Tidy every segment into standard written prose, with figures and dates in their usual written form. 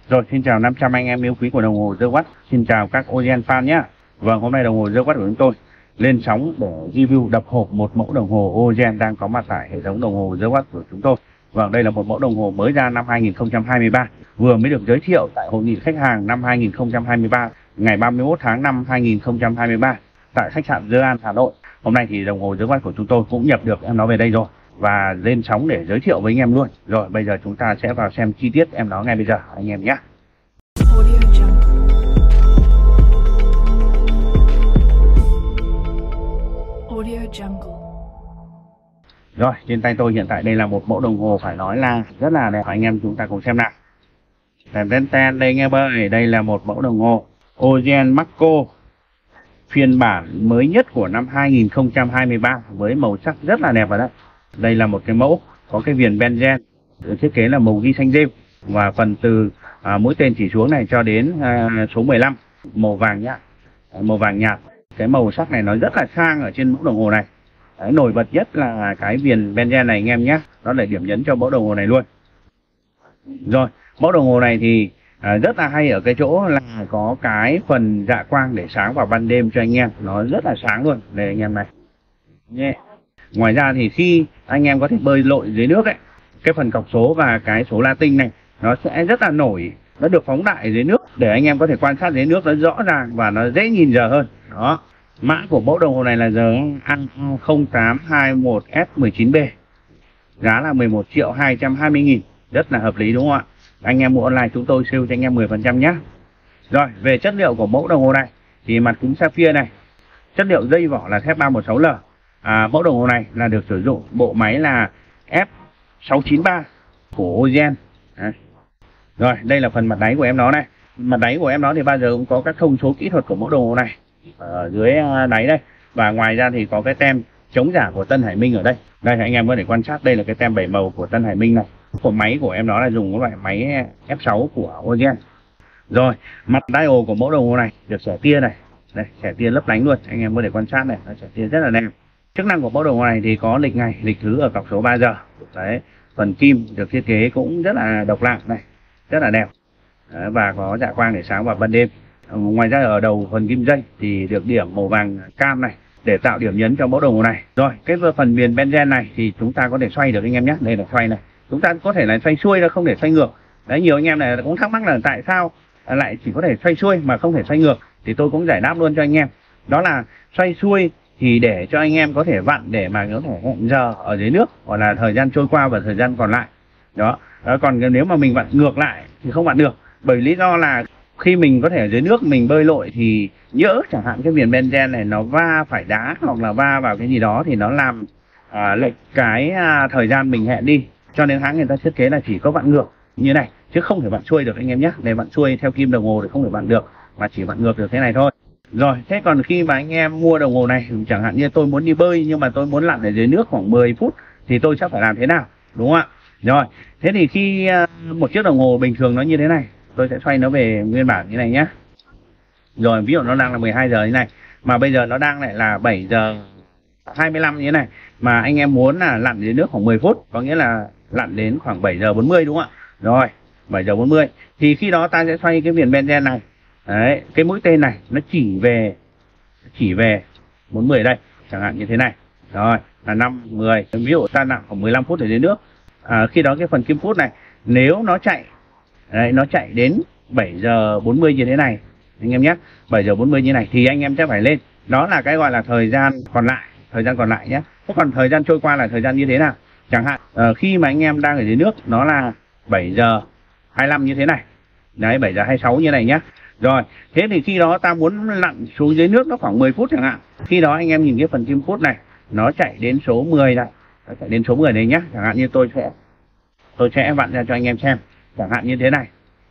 Rồi, xin chào 500 anh em yêu quý của đồng hồ The Watch. Xin chào các Orient fan nhé. Vâng, hôm nay đồng hồ The Watch của chúng tôi lên sóng để review đập hộp một mẫu đồng hồ Orient đang có mặt tại hệ thống đồng hồ The Watch của chúng tôi. Vâng, đây là một mẫu đồng hồ mới ra năm 2023, vừa mới được giới thiệu tại hội nghị khách hàng năm 2023 ngày 31 tháng 5 2023 tại khách sạn The An, Hà Nội. Hôm nay thì đồng hồ The Watch của chúng tôi cũng nhập được em nó về đây rồi và lên sóng để giới thiệu với anh em luôn. Rồi bây giờ chúng ta sẽ vào xem chi tiết em nó ngay bây giờ anh em nhé. Rồi, trên tay tôi hiện tại đây là một mẫu đồng hồ phải nói là rất là đẹp, anh em chúng ta cùng xem nào. Ten đây nghe ơi, đây là một mẫu đồng hồ Orient Marco phiên bản mới nhất của năm 2023 với màu sắc rất là đẹp vào đấy. Đây là một cái mẫu có cái viền benzen, thiết kế là màu ghi xanh rêu và phần từ mũi tên chỉ xuống này cho đến số 15 màu vàng nhá, màu vàng nhạt. Cái màu sắc này nó rất là sang ở trên mẫu đồng hồ này. Đấy, nổi bật nhất là cái viền benzen này anh em nhé, đó là điểm nhấn cho mẫu đồng hồ này luôn. Rồi, mẫu đồng hồ này thì rất là hay ở cái chỗ là có cái phần dạ quang để sáng vào ban đêm cho anh em, nó rất là sáng luôn. Đây anh em này nhé. Ngoài ra thì khi anh em có thể bơi lội dưới nước ấy, cái phần cọc số và cái số Latin này nó sẽ rất là nổi, nó được phóng đại dưới nước để anh em có thể quan sát dưới nước nó rõ ràng và nó dễ nhìn giờ hơn. Đó, mã của mẫu đồng hồ này là giờ A0821S19B, giá là 11.220.000, rất là hợp lý đúng không ạ? Anh em mua online chúng tôi sale cho anh em 10% nhé. Rồi, về chất liệu của mẫu đồng hồ này thì mặt kính sapphire này, chất liệu dây vỏ là thép 316L. Mẫu đồng hồ này là được sử dụng bộ máy là F693 của Orient. Rồi, đây là phần mặt đáy của em nó này. Mặt đáy của em nó thì bao giờ cũng có các thông số kỹ thuật của mẫu đồng hồ này ở dưới đáy đây. Và ngoài ra thì có cái tem chống giả của Tân Hải Minh ở đây. Đây anh em có thể quan sát, đây là cái tem 7 màu của Tân Hải Minh này. Của máy của em nó là dùng cái loại máy F6 của Orient. Rồi, mặt dial của mẫu đồng hồ này được xẻ tia này. Đây, xẻ tia lấp lánh luôn, anh em có thể quan sát này, nó xẻ tia rất là đẹp. Chức năng của mẫu đồng hồ này thì có lịch ngày, lịch thứ ở cọc số 3 giờ. Đấy, phần kim được thiết kế cũng rất là độc lạ này, rất là đẹp. Đấy, và có dạ quang để sáng vào ban đêm. Ngoài ra ở đầu phần kim dây thì được điểm màu vàng cam này để tạo điểm nhấn cho mẫu đồng hồ này. Rồi, cái phần viền benzen này thì chúng ta có thể xoay được anh em nhé. Đây là xoay này. Chúng ta có thể là xoay xuôi ra, không thể xoay ngược. Đấy, nhiều anh em này cũng thắc mắc là tại sao lại chỉ có thể xoay xuôi mà không thể xoay ngược, thì tôi cũng giải đáp luôn cho anh em. Đó là xoay xuôi thì để cho anh em có thể vặn để mà có thể hẹn giờ ở dưới nước, hoặc là thời gian trôi qua và thời gian còn lại. Đó, còn nếu mà mình vặn ngược lại thì không vặn được, bởi lý do là khi mình có thể ở dưới nước mình bơi lội thì nhỡ chẳng hạn cái viền benzen này nó va phải đá hoặc là va vào cái gì đó thì nó làm lệch cái thời gian mình hẹn đi. Cho nên hãng người ta thiết kế là chỉ có vặn ngược như này chứ không thể vặn xuôi được anh em nhé. Để vặn xuôi theo kim đồng hồ thì không thể vặn được, mà chỉ vặn ngược được thế này thôi. Rồi, thế còn khi mà anh em mua đồng hồ này, chẳng hạn như tôi muốn đi bơi nhưng mà tôi muốn lặn ở dưới nước khoảng 10 phút thì tôi sẽ phải làm thế nào, đúng không ạ? Rồi, thế thì khi một chiếc đồng hồ bình thường nó như thế này, tôi sẽ xoay nó về nguyên bản như này nhé. Rồi, ví dụ nó đang là 12 giờ như này, mà bây giờ nó đang lại là 7 giờ 25 như thế này, mà anh em muốn là lặn dưới nước khoảng 10 phút, có nghĩa là lặn đến khoảng 7 giờ 40 đúng không ạ? Rồi, 7 giờ 40 thì khi đó ta sẽ xoay cái viền benzen này. Đấy, cái mũi tên này nó chỉ về 40 đây, chẳng hạn như thế này. Rồi, là 5, 10, ví dụ ta lặn khoảng 15 phút ở dưới nước. Khi đó cái phần kim phút này nếu nó chạy, đấy, nó chạy đến 7 giờ 40 như thế này anh em nhé, 7 giờ 40 như này thì anh em sẽ phải lên. Đó là cái gọi là thời gian còn lại nhé. Thế còn thời gian trôi qua là thời gian như thế nào? Chẳng hạn khi mà anh em đang ở dưới nước nó là 7 giờ 25 như thế này. Đấy, 7 giờ 26 như này nhé. Rồi, thế thì khi đó ta muốn lặn xuống dưới nước nó khoảng 10 phút chẳng hạn. Khi đó anh em nhìn cái phần kim phút này nó chạy đến số 10 này. Nó chạy đến số 10 này nhé. Chẳng hạn như tôi sẽ vặn ra cho anh em xem. Chẳng hạn như thế này.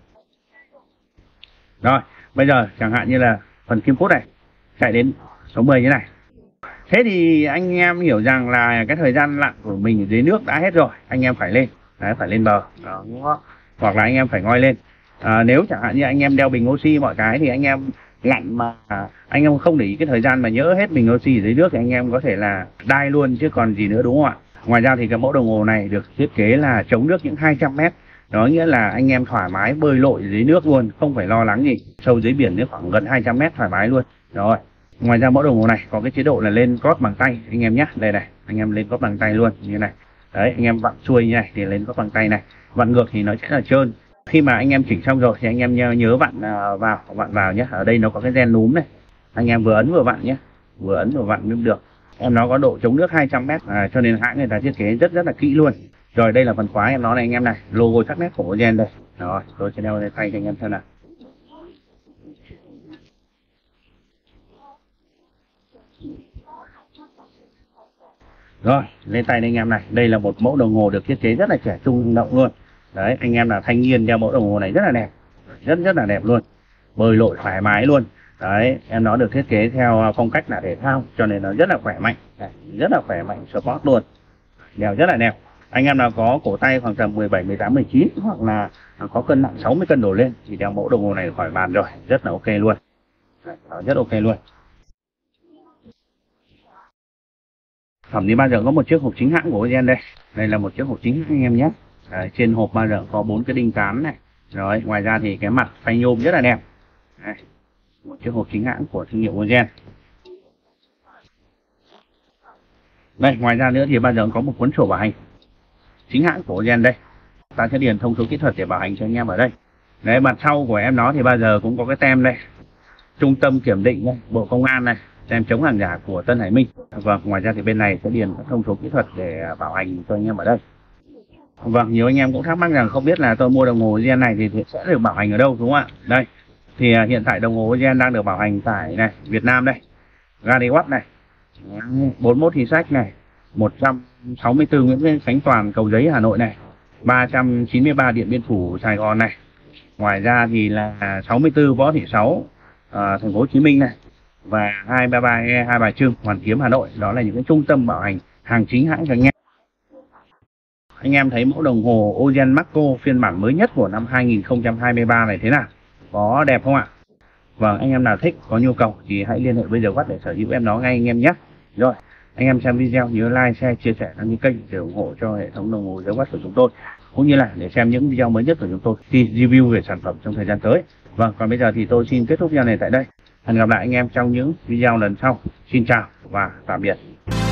Rồi, bây giờ chẳng hạn như là phần kim phút này chạy đến số 10 như thế này. Thế thì anh em hiểu rằng là cái thời gian lặn của mình ở dưới nước đã hết rồi, anh em phải lên. Đấy, phải lên bờ. Đó. Hoặc là anh em phải ngoi lên. Nếu chẳng hạn như anh em đeo bình oxy mọi cái thì anh em lặn mà anh em không để ý cái thời gian mà nhỡ hết bình oxy ở dưới nước thì anh em có thể là đai luôn chứ còn gì nữa, đúng không ạ? Ngoài ra thì cái mẫu đồng hồ này được thiết kế là chống nước những 200 mét Đó nghĩa là anh em thoải mái bơi lội dưới nước luôn, không phải lo lắng gì. Sâu dưới biển đến khoảng gần 200 mét thoải mái luôn. Rồi, ngoài ra mẫu đồng hồ này có cái chế độ là lên cót bằng tay anh em nhé. Đây này, anh em lên cót bằng tay luôn như này. Đấy, anh em vặn xuôi như này thì lên cót bằng tay này. Vặn ngược thì nó sẽ là trơn. Khi mà anh em chỉnh xong rồi thì anh em nhớ vặn vào nhé. Ở đây nó có cái gen núm này. Anh em vừa ấn vừa vặn nhé. Vừa ấn vừa vặn mới được. Em nó có độ chống nước 200 mét, cho nên hãng người ta thiết kế rất là kỹ luôn. Rồi đây là phần khóa em nó này anh em này, logo sắc nét của Ozen đây. Rồi, tôi sẽ đeo lên tay cho anh em xem nào. Rồi, lên tay đây anh em này, đây là một mẫu đồng hồ được thiết kế rất là trẻ trung động luôn. Đấy, anh em là thanh niên đeo mẫu đồng hồ này rất là đẹp. Rất là đẹp luôn. Bơi lội thoải mái luôn. Đấy, em nó được thiết kế theo phong cách là thể thao cho nên nó rất là khỏe mạnh. Đấy, rất là khỏe mạnh, sport luôn. Đeo rất là đẹp. Anh em nào có cổ tay khoảng tầm 17, 18, 19 hoặc là có cân nặng 60 cân đổ lên thì đeo mẫu đồng hồ này khỏi bàn rồi, rất là ok luôn. Rất ok luôn. Phẩm thì bao giờ có một chiếc hộp chính hãng của Ozen đây. Đây là một chiếc hộp chính hãng anh em nhé. Đấy, trên hộp bao giờ có 4 cái đinh tán này. Rồi, ngoài ra thì cái mặt phay nhôm rất là đẹp. Đấy, một chiếc hộp chính hãng của thương hiệu Ozen. Đây, ngoài ra nữa thì bao giờ có một cuốn sổ bảo hành chính hãng của Ozen đây. Ta sẽ điền thông số kỹ thuật để bảo hành cho anh em ở đây. Đấy, mặt sau của em nó thì bao giờ cũng có cái tem đây. Trung tâm kiểm định đây, Bộ Công an này, tem chống hàng giả của Tân Hải Minh. Vâng, ngoài ra thì bên này sẽ điền các thông số kỹ thuật để bảo hành cho anh em ở đây. Vâng, nhiều anh em cũng thắc mắc rằng không biết là tôi mua đồng hồ Ozen này thì sẽ được bảo hành ở đâu đúng không ạ? Đây, thì hiện tại đồng hồ Ozen đang được bảo hành tại này, Việt Nam đây. Gadiwap này, 41 Thi Sách này, 164 Nguyễn Khánh Toàn Cầu Giấy Hà Nội này, 393 Điện Biên Phủ Sài Gòn này. Ngoài ra thì là 64 Võ Thị Sáu thành phố Hồ Chí Minh này và 233E Hai Bà Trưng Hoàn Kiếm Hà Nội. Đó là những cái trung tâm bảo hành hàng chính hãng cho anh em. Anh em thấy mẫu đồng hồ Ozen Marco phiên bản mới nhất của năm 2023 này thế nào? Có đẹp không ạ? Vâng, anh em nào thích có nhu cầu thì hãy liên hệ với Dầu Quát để sở hữu em nó ngay anh em nhé. Rồi, anh em xem video nhớ like, share, chia sẻ, đăng ký kênh để ủng hộ cho hệ thống đồng hồ Dầu Quát của chúng tôi, cũng như là để xem những video mới nhất của chúng tôi khi review về sản phẩm trong thời gian tới. Vâng, còn bây giờ thì tôi xin kết thúc video này tại đây. Hẹn gặp lại anh em trong những video lần sau. Xin chào và tạm biệt.